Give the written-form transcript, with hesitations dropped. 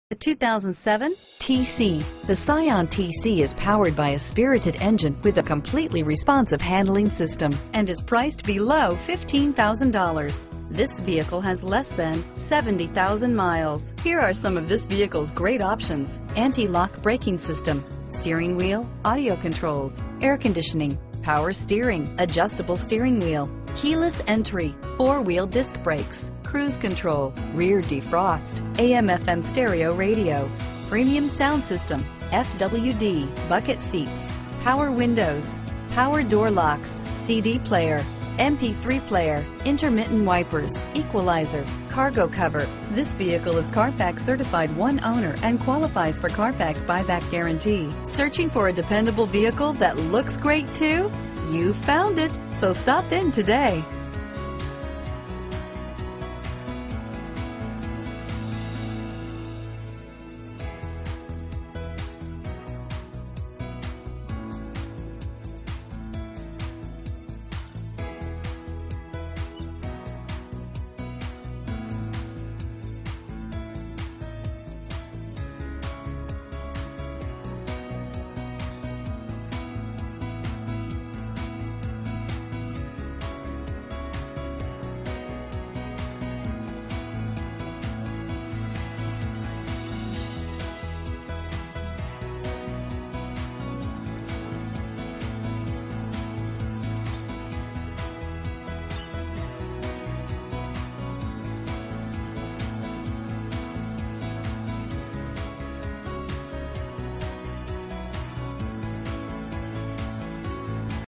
The 2007 TC. The Scion TC is powered by a spirited engine with a completely responsive handling system and is priced below $15,000. This vehicle has less than 70,000 miles. Here are some of this vehicle's great options: anti-lock braking system, steering wheel audio controls, air conditioning, power steering, adjustable steering wheel, keyless entry, four-wheel disc brakes, cruise control, rear defrost, AM/FM stereo radio, premium sound system, FWD, bucket seats, power windows, power door locks, CD player, MP3 player, intermittent wipers, equalizer, cargo cover. This vehicle is Carfax certified one owner and qualifies for Carfax buyback guarantee. Searching for a dependable vehicle that looks great too? You found it, so stop in today.